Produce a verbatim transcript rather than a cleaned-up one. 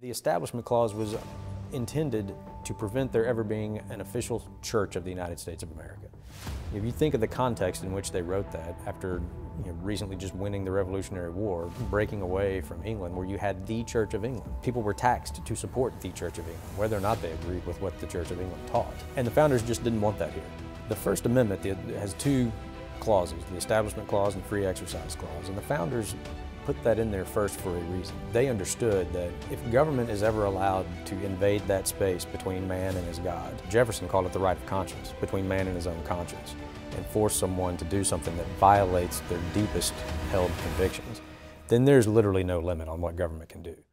The Establishment Clause was intended to prevent there ever being an official church of the United States of America. If you think of the context in which they wrote that, after you know, recently just winning the Revolutionary War, breaking away from England, where you had the Church of England. People were taxed to support the Church of England, whether or not they agreed with what the Church of England taught. And the founders just didn't want that here. The First Amendment has two clauses, the Establishment Clause and Free Exercise Clause, and the founders put that in there first for a reason. They understood that if government is ever allowed to invade that space between man and his God, Jefferson called it the right of conscience, between man and his own conscience, and force someone to do something that violates their deepest held convictions, then there's literally no limit on what government can do.